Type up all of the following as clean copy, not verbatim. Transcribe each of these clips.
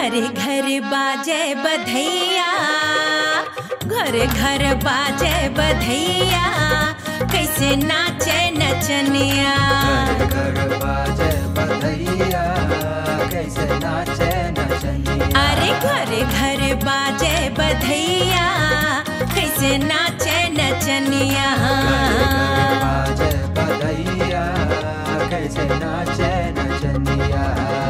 घर घर बाजे बधैया, घर घर बाजे बधैया, कैसे नाचे नचनिया। घर घर बाजे बधैया, कैसे नाचे नचनिया। अरे घर घर बाजे बधैया, कैसे नाचे नचनिया। बाजे बधैया, कैसे नाचे नचनिया।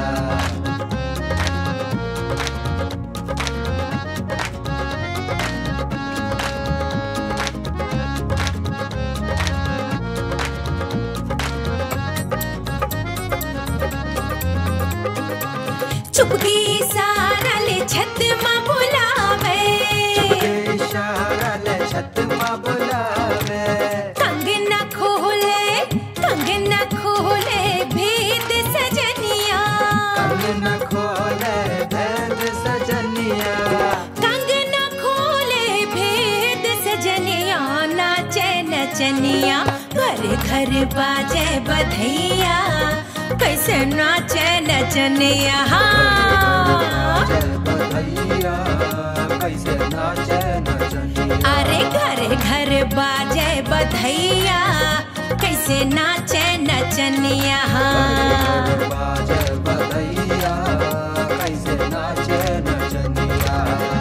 चुपकी इशारा ले छत माँ बुलावे, चुपके इशारा ले छत माँ बुलावे। कंग न खोले, कंग न खोले भेद सजनिया। कंग न खोले भेद सजनिया। कंग न खोले भेद सजनिया, नाचे नचनिया। घर घर बाजे बधैया, कैसे नाचे नचनिया। बाजे बधैया, कैसे नाचे नचनिया। अरे घर घर बाजे बधैया, कैसे नाचे नचनिया। बाजे बधैया, कैसे नाचे नचनिया।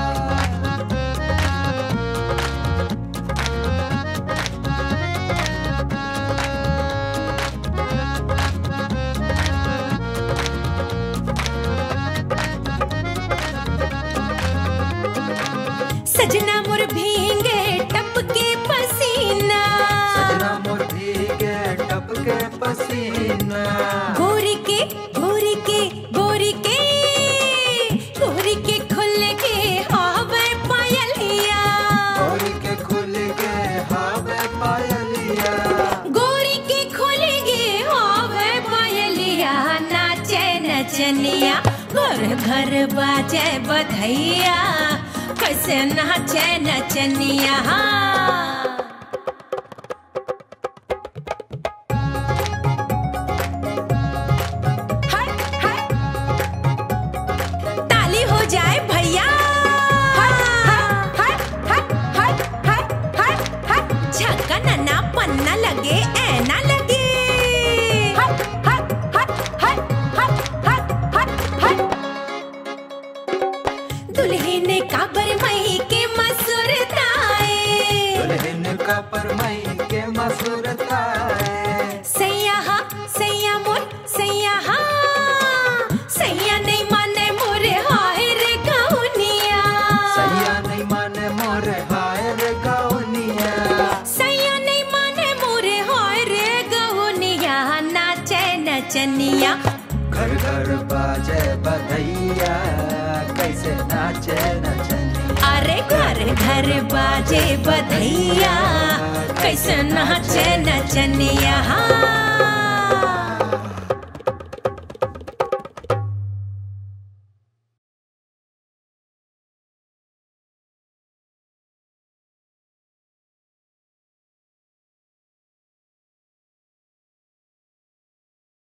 सजना मोर भींगे टपके पसीना, सजना मोर भीगे टपके पसीना। गोरी के गोरी के गोरी के गोरी के खुल के हावे पायलिया। गोरी के खुल के हावे पायलिया। गोरी के खुल के हावे पायलिया, नाचे नचनिया। घर घर बाजे बधैया, कैसे नाचे नचनिया। हाय हाय ताली हो जाए भैया। हाय हाय हाय हाय हाय हाय हाय छक्का नन्ना पन्ना लगे ऐना लगे। हाय हाय हाय हाय हाय हाय हाय हाय दुल्हन का बरमई के मसूरताए, दुल्हन का परमई के मसूरताए। सैया हा सैया मोर सैया हा, सैया नहीं माने मोरे हाय रे गौनिया। सैया नहीं माने मोरे हाय रे गौनिया। सैया नहीं माने मोरे हाय रे गौनिया, नाचे नचनिया। घर घर बाजे बधैया, कैसे नाचे नचनिया। अरे घर घर बाजे बधैया, कैसे नाचे नचनिया।